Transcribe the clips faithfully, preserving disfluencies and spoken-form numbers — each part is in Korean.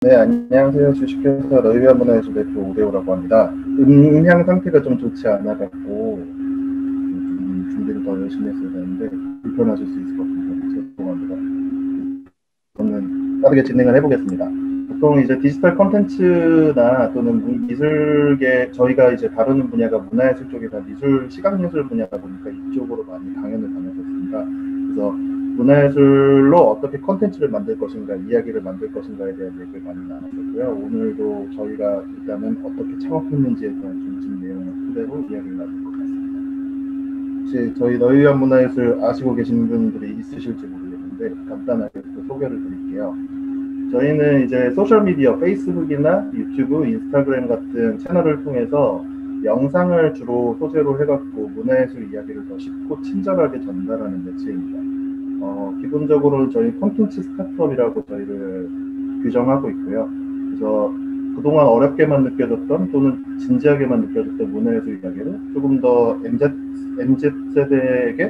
네, 안녕하세요. 주식회사 너희와 문화예술 대표 오대호라고 합니다. 음향 상태가 좀 좋지 않아갖고 좀 준비를 더 열심히 했어야 되는데 불편하실 수 있을 것 같아서 죄송합니다. 저는 빠르게 진행을 해보겠습니다. 보통 이제 디지털 콘텐츠나 또는 미술계, 저희가 이제 다루는 분야가 문화예술 쪽이나 미술, 시각예술 분야다 보니까 이쪽으로 많이 강연을 다녔었습니다. 그래서 문화예술로 어떻게 콘텐츠를 만들 것인가, 이야기를 만들 것인가에 대한 얘기를 많이 나눴었고요. 오늘도 저희가 일단은 어떻게 창업했는지에 대한 중심 내용을 토대로 이야기를 나눌 것 같습니다. 혹시 저희 너희와 문화예술 아시고 계신 분들이 있으실지 모르겠는데 간단하게 소개를 드릴게요. 저희는 이제 소셜미디어, 페이스북이나 유튜브, 인스타그램 같은 채널을 통해서 영상을 주로 소재로 해갖고 문화예술 이야기를 더 쉽고 친절하게 전달하는 매체입니다. 어, 기본적으로 저희 콘텐츠 스타트업이라고 저희를 규정하고 있고요. 그래서 그동안 어렵게만 느껴졌던 또는 진지하게만 느껴졌던 문화예술 이야기를 조금 더 엠지, 엠지 세대에게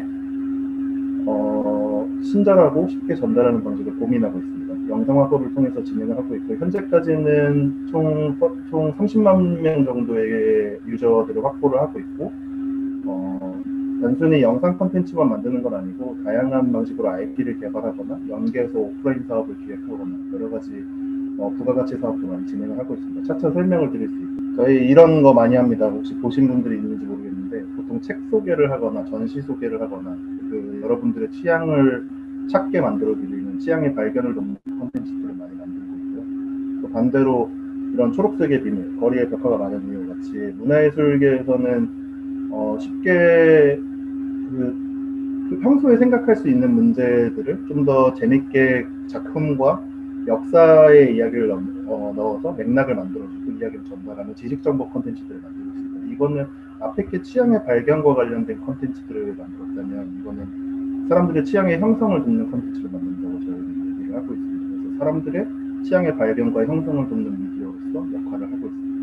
어, 친절하고 쉽게 전달하는 방식을 고민하고 있습니다. 영상화법을 통해서 진행을 하고 있고 현재까지는 총, 총 삼십만 명 정도의 유저들을 확보를 하고 있고 어, 단순히 영상 콘텐츠만 만드는 건 아니고 다양한 방식으로 아이피를 개발하거나 연계해서 오프라인 사업을 기획하거나 여러 가지 어, 부가가치 사업도 많이 진행을 하고 있습니다. 차차 설명을 드릴 수 있고 저희 이런 거 많이 합니다. 혹시 보신 분들이 있는지 모르겠는데 보통 책 소개를 하거나 전시 소개를 하거나 그 여러분들의 취향을 찾게 만들어 드리는 취향의 발견을 돕는 콘텐츠들을 많이 만들고 있고요. 또 반대로 이런 초록색의 비밀, 거리의 벽화가 많은 이유 같이 문화예술계에서는 어, 쉽게 그, 그 평소에 생각할 수 있는 문제들을 좀 더 재밌게 작품과 역사의 이야기를 넣, 어, 넣어서 맥락을 만들어주고 이야기를 전달하는 지식정보 콘텐츠들을 만들고 있습니다. 이거는 앞에 게 취향의 발견과 관련된 콘텐츠들을 만들었다면 이거는 사람들의 취향의 형성을 돕는 콘텐츠를 만든다고 저희는 얘기를 하고 있습니다. 그래서 사람들의 취향의 발견과 형성을 돕는 미디어로서 역할을 하고 있습니다.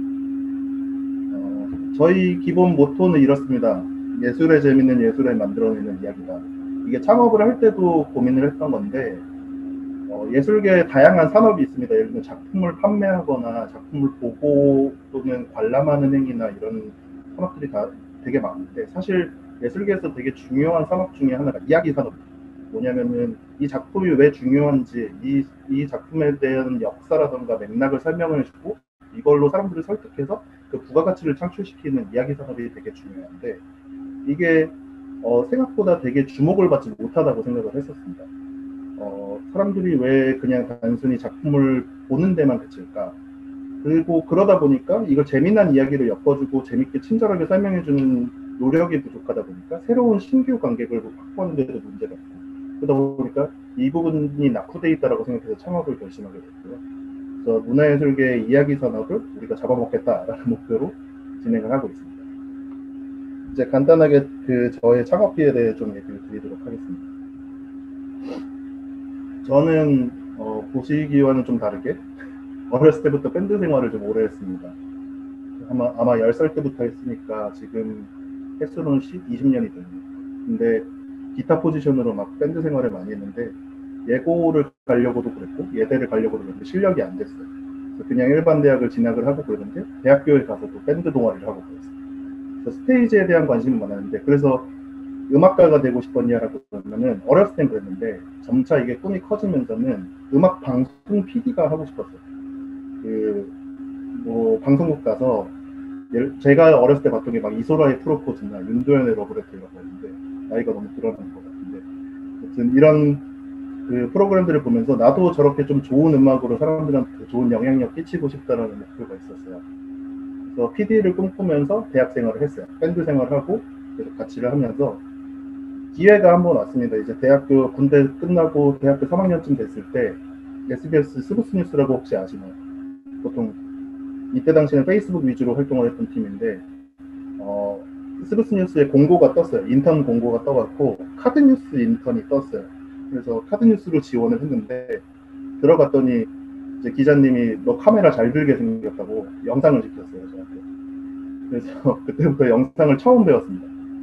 어, 저희 기본 모토는 이렇습니다. 예술의 재미는 예술에 만들어내는 이야기다. 이게 창업을 할 때도 고민을 했던 건데 어, 예술계에 다양한 산업이 있습니다. 예를 들면 작품을 판매하거나 작품을 보고 또는 관람하는 행위나 이런 산업들이 다 되게 많은데 사실 예술계에서 되게 중요한 산업 중에 하나가 이야기 산업입니다. 뭐냐면은 이 작품이 왜 중요한지 이, 이 작품에 대한 역사라던가 맥락을 설명을 해주고 이걸로 사람들을 설득해서 그 부가가치를 창출시키는 이야기 산업이 되게 중요한데 이게 어, 생각보다 되게 주목을 받지 못하다고 생각을 했었습니다. 어, 사람들이 왜 그냥 단순히 작품을 보는 데만 그칠까? 그리고 그러다 보니까 이걸 재미난 이야기를 엮어주고 재밌게 친절하게 설명해주는 노력이 부족하다 보니까 새로운 신규 관객을 확보하는 데도 문제가 있고 그러다 보니까 이 부분이 낙후돼 있다라고 생각해서 창업을 결심하게 됐고요. 그래서 문화예술계의 이야기 산업을 우리가 잡아먹겠다라는 목표로 진행을 하고 있습니다. 이제 간단하게 그 저의 창업비에 대해 좀 얘기를 드리도록 하겠습니다. 저는 어, 보시기와는 좀 다르게 어렸을 때부터 밴드 생활을 좀 오래 했습니다. 아마, 아마 열 살 때부터 했으니까 지금 횟수로는 이십 년이 됩니다. 근데 기타 포지션으로 막 밴드 생활을 많이 했는데 예고를 가려고도 그랬고 예대를 가려고도 그랬는데 실력이 안 됐어요. 그래서 그냥 일반 대학을 진학을 하고 그러는데 대학교에 가서도 밴드 동아리를 하고 그랬어요. 그래서 스테이지에 대한 관심은 많았는데 그래서 음악가가 되고 싶었냐라고 그러면은 어렸을 땐 그랬는데 점차 이게 꿈이 커지면서는 음악 방송 피디가 하고 싶었어요. 그 뭐 방송국 가서 제가 어렸을 때 봤던 게 막 이소라의 프로포즈나 윤도현의 러브레터 이런 거였는데 나이가 너무 드러나는 것 같은데 아무튼 이런 그 프로그램들을 보면서 나도 저렇게 좀 좋은 음악으로 사람들한테 좋은 영향력 끼치고 싶다라는 목표가 있었어요. 그래서 피디를 꿈꾸면서 대학 생활을 했어요. 밴드 생활을 하고 계속 같이 일을 하면서 기회가 한 번 왔습니다. 이제 대학교 군대 끝나고 대학교 삼 학년쯤 됐을 때 에스비에스 스브스 뉴스라고 혹시 아시나요? 보통 이때 당시는 페이스북 위주로 활동을 했던 팀인데 어, 스브스 뉴스에 공고가 떴어요. 인턴 공고가 떠갖고 카드뉴스 인턴이 떴어요. 그래서 카드뉴스로 지원을 했는데 들어갔더니 이제 기자님이 너 카메라 잘 들게 생겼다고 영상을 시켰어요. 저한테. 그래서 그때부터 영상을 처음 배웠습니다.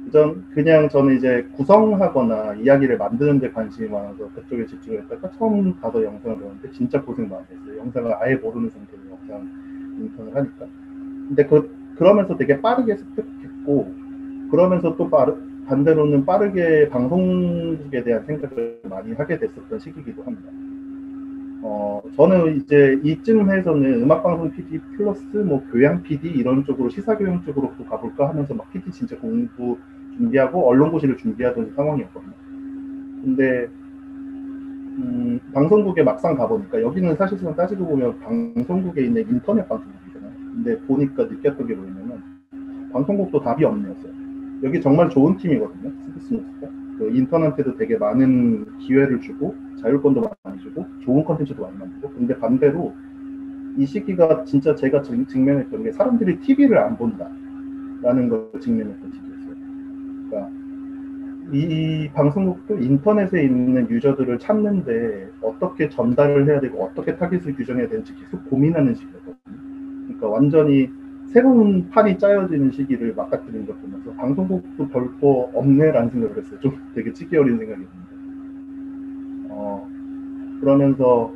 전 그냥 저는 이제 구성하거나 이야기를 만드는 데 관심이 많아서 그쪽에 집중했다가 처음 가서 영상을 보는데 진짜 고생 많이 했어요. 영상을 아예 모르는 상태로 영상 인턴을 하니까. 근데 그, 그러면서 되게 빠르게 습득했고, 그러면서 또 빠르, 반대로는 빠르게 방송국에 대한 생각을 많이 하게 됐었던 시기이기도 합니다. 어, 저는 이제 이쯤 해서는 음악방송 피디 플러스 뭐 교양 피디 이런 쪽으로 시사교양 쪽으로 또 가볼까 하면서 막 피디 진짜 공부 준비하고 언론고시를 준비하던 상황이었거든요. 근데 음, 방송국에 막상 가보니까 여기는 사실상 따지고 보면 방송국에 있는 인터넷 방송국이잖아요. 근데 보니까 느꼈던 게 뭐냐면 방송국도 답이 없네였어요. 여기 정말 좋은 팀이거든요. 스브스뉴스가. 그 인턴한테도 되게 많은 기회를 주고 자율권도 많이 주고 좋은 컨텐츠도 많이 만들고. 근데 반대로 이 시기가 진짜 제가 증, 직면했던 게 사람들이 티비를 안 본다라는 걸 직면했던 시기였어요. 그러니까 이, 이 방송국도 인터넷에 있는 유저들을 찾는데 어떻게 전달을 해야 되고 어떻게 타깃을 규정해야 되는지 계속 고민하는 시기였거든요. 그러니까 완전히 새로운 판이 짜여지는 시기를 맞닥뜨린 걸 보면서 방송국도 별거 없네라는 생각을 했어요. 좀 되게 치기 어린 생각이었는데. 어, 그러면서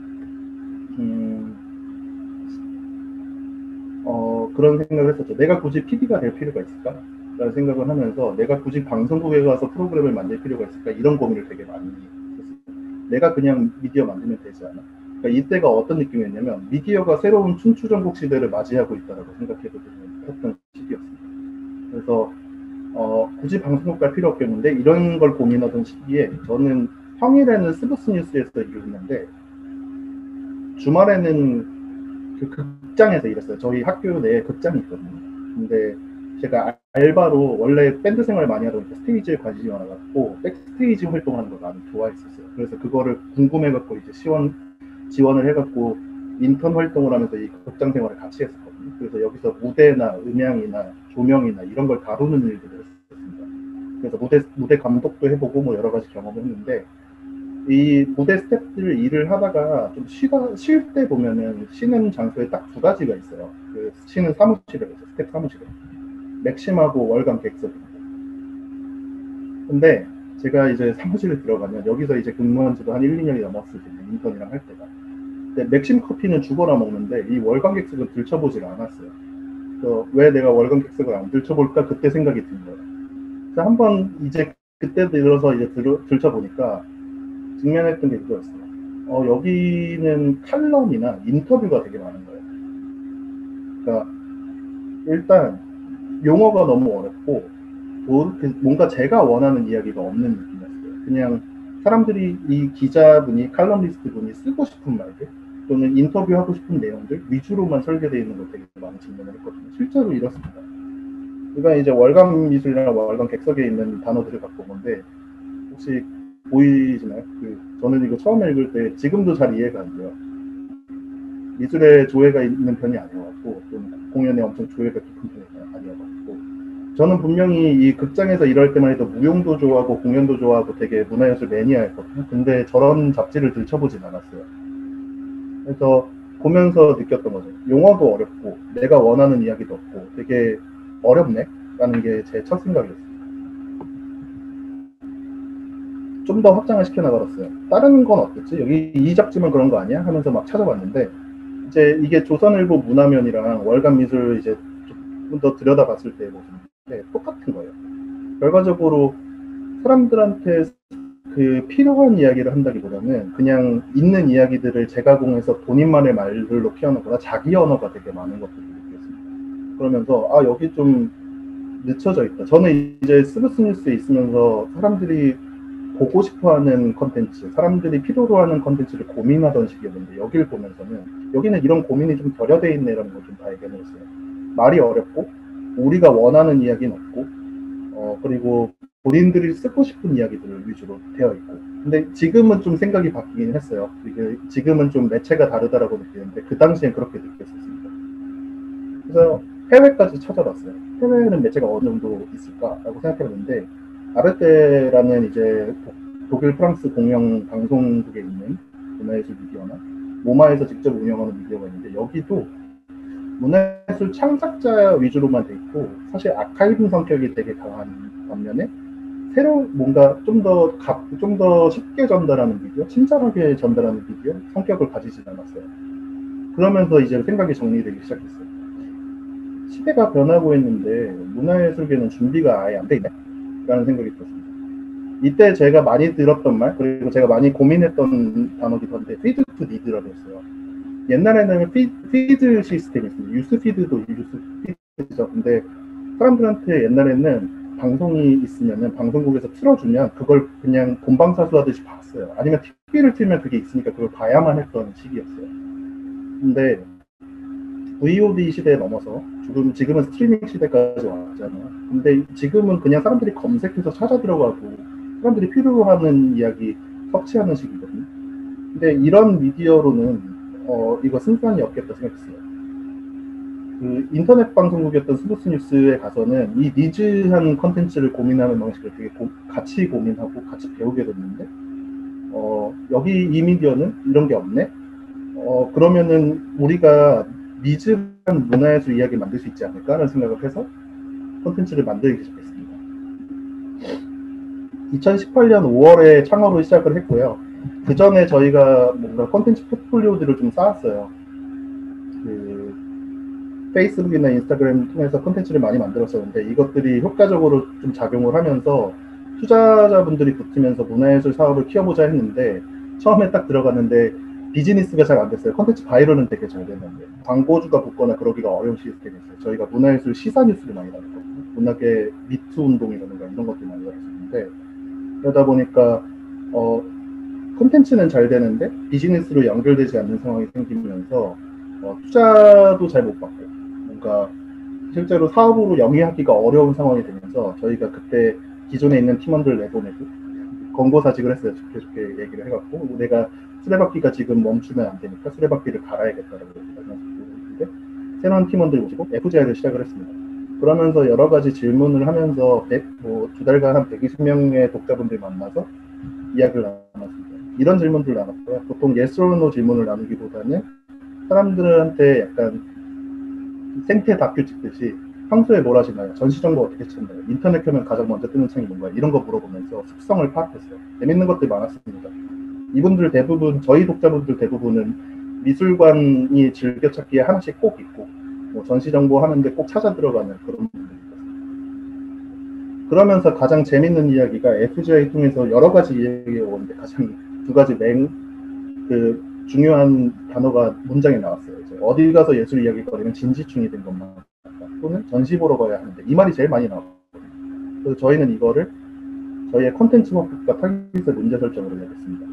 음, 어, 그런 생각을 했었죠. 내가 굳이 피디가 될 필요가 있을까? 라는 생각을 하면서 내가 굳이 방송국에 가서 프로그램을 만들 필요가 있을까? 이런 고민을 되게 많이 했어요. 내가 그냥 미디어 만들면 되지 않아? 그러니까 이때가 어떤 느낌이었냐면 미디어가 새로운 춘추전국 시대를 맞이하고 있다라고 생각했던 시기였습니다. 그래서 어, 굳이 방송국 갈 필요 없겠는데 이런 걸 고민하던 시기에 저는 평일에는 스브스뉴스에서 일을 했는데 주말에는 그 극장에서 일했어요. 저희 학교 내에 극장이 있거든요. 근데 제가 알바로 원래 밴드 생활을 많이 하다 보니까 스테이지에 관심이 많아갖고 백스테이지 활동하는 걸 많이 좋아했었어요. 그래서 그거를 궁금해갖고 이제 지원, 지원을 해갖고 인턴 활동을 하면서 이 극장 생활을 같이 했었거든요. 그래서 여기서 무대나 음향이나 조명이나 이런 걸 다루는 일들을 했었습니다. 그래서 무대, 무대 감독도 해보고 뭐 여러 가지 경험을 했는데 이 무대 스태프들 일을 하다가 좀 쉬다, 쉴 때 보면은 쉬는 장소에 딱 두 가지가 있어요. 그 쉬는 사무실에 있어요. 스태프 사무실에. 맥심하고 월간 객석입니다. 근데 제가 이제 사무실에 들어가면 여기서 이제 근무한 지도 한 일, 이 년이 넘었을 텐데 인턴이랑 할 때가. 근데 맥심 커피는 죽어라 먹는데 이 월간 객석은 들춰보질 않았어요. 그래서 왜 내가 월간 객석을 안 들춰볼까 그때 생각이 든 거예요. 그래서 한번 이제 그때 들어서 이제 들, 들춰보니까 직면했던 게 그거였어요. 어, 여기는 칼럼이나 인터뷰가 되게 많은 거예요. 그러니까 일단 용어가 너무 어렵고 뭔가 제가 원하는 이야기가 없는 느낌이었어요. 그냥 사람들이 이 기자분이 칼럼리스트 분이 쓰고 싶은 말들 또는 인터뷰하고 싶은 내용들 위주로만 설계되어 있는 걸 되게 많이 직면을 했거든요. 실제로 이렇습니다. 그러니까 이제 월간 미술이나 월간 객석에 있는 단어들을 갖고 온 건데 혹시 보이시나요? 그 저는 이거 처음 읽을 때 지금도 잘 이해가 안 돼요. 미술에 조예가 있는 편이 아니어갖고 공연에 엄청 조예가 깊은 편이 아니어갖고 저는 분명히 이 극장에서 일할 때만 해도 무용도 좋아하고 공연도 좋아하고 되게 문화예술 매니아였거든요. 근데 저런 잡지를 들춰보진 않았어요. 그래서 보면서 느꼈던 거죠. 용어도 어렵고 내가 원하는 이야기도 없고 되게 어렵네 라는 게 제 첫 생각이었어요. 좀 더 확장을 시켜나가봤어요. 다른 건 어땠지? 여기 이 잡지만 그런 거 아니야? 하면서 막 찾아봤는데 이제 이게 조선일보 문화면이랑 월간 미술 이제 좀 더 들여다봤을 때 모습인데 똑같은 거예요. 결과적으로 사람들한테 그 필요한 이야기를 한다기보다는 그냥 있는 이야기들을 재가공해서 본인만의 말들로 표현하거나 자기 언어가 되게 많은 것들을 느꼈습니다. 그러면서 아 여기 좀 늦춰져 있다. 저는 이제 스브스뉴스에 있으면서 사람들이 보고 싶어하는 컨텐츠, 사람들이 필요로 하는 컨텐츠를 고민하던 시기였는데 여기를 보면서는 여기는 이런 고민이 좀 결여되어 있네라는 걸 좀 발견을 했어요. 말이 어렵고 우리가 원하는 이야기는 없고 어, 그리고 본인들이 쓰고 싶은 이야기들을 위주로 되어 있고 근데 지금은 좀 생각이 바뀌긴 했어요. 이게 지금은 좀 매체가 다르다라고 느끼는데 그 당시엔 그렇게 느꼈었습니다. 그래서 해외까지 찾아봤어요. 해외에는 매체가 어느 정도 있을까라고 생각해봤는데 아르테라는 이제 독일 프랑스 공영 방송국에 있는 문화예술 미디어나 모마에서 직접 운영하는 미디어가 있는데 여기도 문화예술 창작자 위주로만 돼 있고 사실 아카이브 성격이 되게 강한 반면에 새로 뭔가 좀 더 좀 더 쉽게 전달하는 비디오, 친절하게 전달하는 비디오 성격을 가지진 않았어요. 그러면서 이제 생각이 정리되기 시작했어요. 시대가 변하고 있는데 문화예술계는 준비가 아예 안 돼 있네 라는 생각이 들었습니다. 이때 제가 많이 들었던 말, 그리고 제가 많이 고민했던 단어기도 한데 피드 투 니드라고 했어요. 옛날에는 피, 피드 시스템이 있습니다. 뉴스 피드도 뉴스 피드죠. 근데 사람들한테 옛날에는 방송이 있으면은 방송국에서 틀어주면 그걸 그냥 본방사수 하듯이 봤어요. 아니면 티비를 틀면 그게 있으니까 그걸 봐야만 했던 시기였어요. 근데 브이오디 시대에 넘어서 지금, 지금은 스트리밍 시대까지 왔잖아요. 근데 지금은 그냥 사람들이 검색해서 찾아 들어가고 사람들이 필요하는 이야기 섭취하는 시기거든요. 근데 이런 미디어로는 어, 이거 승산이 없겠다 생각했어요. 그 인터넷 방송국이었던 스포츠 뉴스에 가서는 이 니즈한 컨텐츠를 고민하는 방식을 되게 고, 같이 고민하고 같이 배우게 됐는데 어, 여기 이 미디어는 이런 게 없네? 어, 그러면은 우리가 니즈한 문화예술 이야기 만들 수 있지 않을까라는 생각을 해서 콘텐츠를 만들기 시작했습니다. 이천십팔 년 오월에 창업을 시작을 했고요. 그 전에 저희가 뭔가 콘텐츠 포트폴리오들을 좀 쌓았어요. 그 페이스북이나 인스타그램 통해서 콘텐츠를 많이 만들었었는데 이것들이 효과적으로 좀 작용을 하면서 투자자분들이 붙으면서 문화예술 사업을 키워보자 했는데 처음에 딱 들어갔는데 비즈니스가 잘 안 됐어요. 콘텐츠 바이럴은 되게 잘 됐는데 광고주가 붙거나 그러기가 어려운 시스템이었어요. 저희가 문화예술 시사 뉴스를 많이 다뤘거든요. 문학의 미투 운동이라든가 이런 것들 많이 다뤘었는데 그러다 보니까 어, 콘텐츠는 잘 되는데 비즈니스로 연결되지 않는 상황이 생기면서 어, 투자도 잘 못 받고 뭔가 실제로 사업으로 영위하기가 어려운 상황이 되면서 저희가 그때 기존에 있는 팀원들 내보내고 권고사직을 했어요. 좋게 좋게 얘기를 해갖고 내가 수레바퀴가 지금 멈추면 안 되니까 수레바퀴를 갈아야겠다라고 했는데 새로운 팀원들 모시고 에프지아이를 시작을 했습니다. 그러면서 여러 가지 질문을 하면서 뭐 두 달간 한 백이십 명의 독자분들 만나서 이야기를 나눴습니다. 이런 질문들을 나눴고요. 보통 yes or no 질문을 나누기보다는 사람들한테 약간 생태 다큐 찍듯이 평소에 뭘 하시나요? 전시 정보 어떻게 찾나요? 인터넷 켜면 가장 먼저 뜨는 창이 뭔가요? 이런 거 물어보면서 습성을 파악했어요. 재밌는 것들이 많았습니다. 이분들 대부분, 저희 독자분들 대부분은 미술관이 즐겨찾기에 하나씩 꼭 있고 뭐 전시 정보 하는데 꼭 찾아 들어가는 그런 분들이었어요. 그러면서 가장 재밌는 이야기가 에프지아이 통해서 여러 가지 이야기가 오는데 가장 두 가지 맹, 그 중요한 단어가 문장에 나왔어요. 이제 어디 가서 예술 이야기 거리면 진지충이 된 것만 또는 전시 보러 가야 하는데 이 말이 제일 많이 나왔거든요. 그래서 저희는 이거를 저희의 콘텐츠 워크과 타깃의 문제 설정으로 내겠습니다.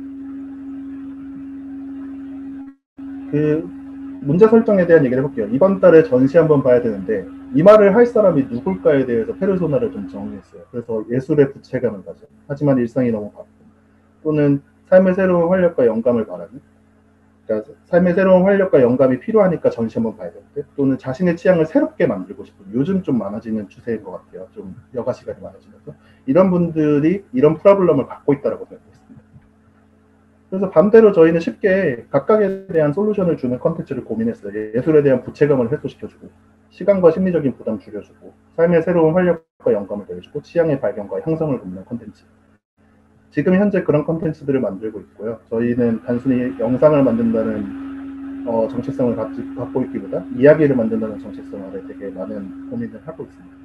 그 문제 설정에 대한 얘기를 해볼게요. 이번 달에 전시 한번 봐야 되는데 이 말을 할 사람이 누굴까에 대해서 페르소나를 좀 정리했어요. 그래서 예술의 부채감을 가져. 하지만 일상이 너무 바쁘고 또는 삶의 새로운 활력과 영감을 바라는 그러니까 삶의 새로운 활력과 영감이 필요하니까 전시 한번 봐야 되는데 또는 자신의 취향을 새롭게 만들고 싶은 요즘 좀 많아지는 추세인 것 같아요. 좀 여가 시간이 많아지면서 이런 분들이 이런 프로블럼을 갖고 있다고 생각했습니다. 그래서 반대로 저희는 쉽게 각각에 대한 솔루션을 주는 컨텐츠를 고민했어요. 예술에 대한 부채감을 해소시켜주고 시간과 심리적인 부담 줄여주고 삶의 새로운 활력과 영감을 더해주고 취향의 발견과 형성을 돕는 컨텐츠. 지금 현재 그런 컨텐츠들을 만들고 있고요. 저희는 단순히 영상을 만든다는 어, 정체성을 갖지, 갖고 있기보다 이야기를 만든다는 정체성 아래 되게 많은 고민을 하고 있습니다.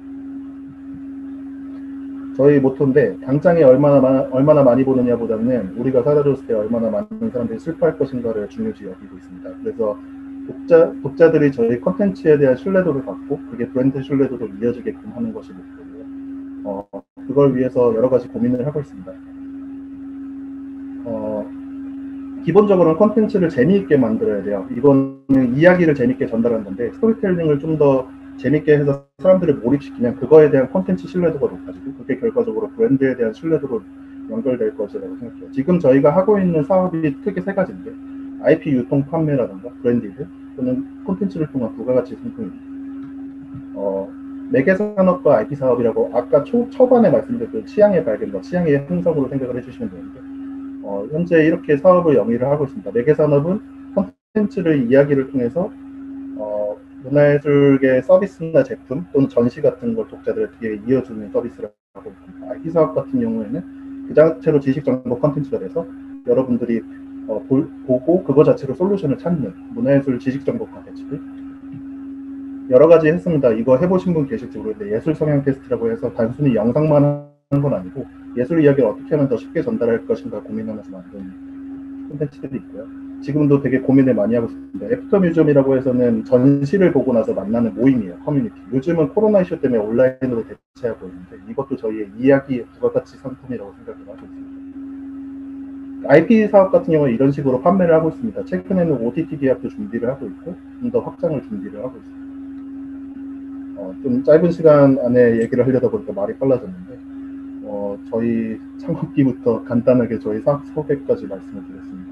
저희 모토인데 당장에 얼마나, 마, 얼마나 많이 보느냐보다는 우리가 사라졌을 때 얼마나 많은 사람들이 슬퍼할 것인가를 중요시 여기고 있습니다. 그래서 독자, 독자들이 저희 컨텐츠에 대한 신뢰도를 갖고 그게 브랜드 신뢰도로 이어지게끔 하는 것이 목표고요. 어, 그걸 위해서 여러 가지 고민을 하고 있습니다. 어, 기본적으로는 콘텐츠를 재미있게 만들어야 돼요. 이거는 이야기를 재미있게 전달하는 건데 스토리텔링을 좀 더 재미있게 해서 사람들을 몰입시키면 그거에 대한 콘텐츠 신뢰도가 높아지고 그게 결과적으로 브랜드에 대한 신뢰도로 연결될 것이라고 생각해요. 지금 저희가 하고 있는 사업이 크게 세 가지인데 아이피 유통 판매라든가 브랜디드 또는 콘텐츠를 통한 부가가치 상품입니다. 어, 매개산업과 아이피 사업이라고 아까 초, 초반에 말씀드렸던 취향의 발견과 취향의 형성으로 생각을 해주시면 되는데 어, 현재 이렇게 사업을 영위를 하고 있습니다. 매개산업은 콘텐츠를 이야기를 통해서 어, 문화예술계 서비스나 제품 또는 전시 같은 걸 독자들에게 이어주는 서비스를 하고 있고, 아이티 사업 같은 경우에는 그 자체로 지식 정보 컨텐츠가 돼서 여러분들이 어, 볼, 보고 그거 자체로 솔루션을 찾는 문화예술 지식 정보 컨텐츠들 여러 가지 했습니다. 이거 해보신 분 계실지 모르겠는데 예술 성향 테스트라고 해서 단순히 영상만 하는 건 아니고 예술 이야기를 어떻게 하면 더 쉽게 전달할 것인가 고민하면서 만든 콘텐츠들이 있고요. 지금도 되게 고민을 많이 하고 있습니다. 애프터 뮤지엄이라고 해서는 전시를 보고 나서 만나는 모임이에요. 커뮤니티. 요즘은 코로나 이슈 때문에 온라인으로 대체하고 있는데 이것도 저희의 이야기의 부가가치 상품이라고 생각을 하고 있습니다. 아이피 사업 같은 경우는 이런 식으로 판매를 하고 있습니다. 최근에는 오티티 계약도 준비를 하고 있고 좀 더 확장을 준비를 하고 있습니다. 어, 좀 짧은 시간 안에 얘기를 하려다 보니까 말이 빨라졌는데 어, 저희 창업기부터 간단하게 저희 사업 소개까지 말씀을 드렸습니다.